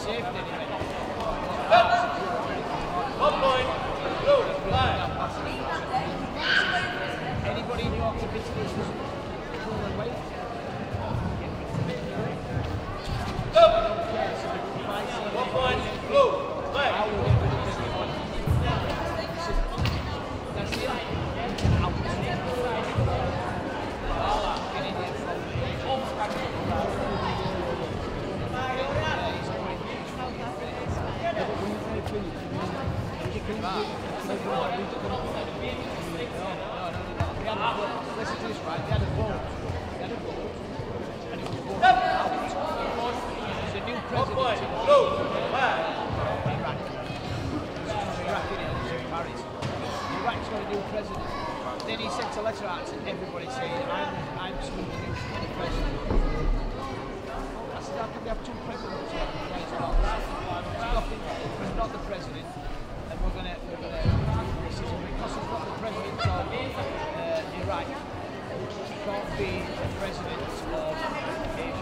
Anybody in your activities pull away? Listen to this, right? They had a vote. And it was voted out. There's a new president. Iraq's got a new president. Then he sent a letter out to everybody saying, I'm speaking to the president. I said, how can we have two presidents? He's not the president. And we're going to do this decision because he's not the president of Iraq. He can't be the president of Asia.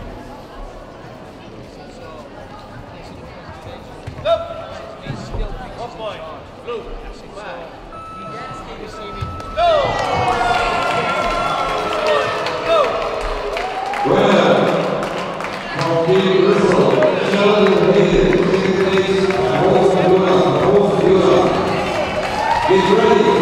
So, this is the president. He's still thinks he's in charge. Blue. I said, so, he's receiving... He's ready.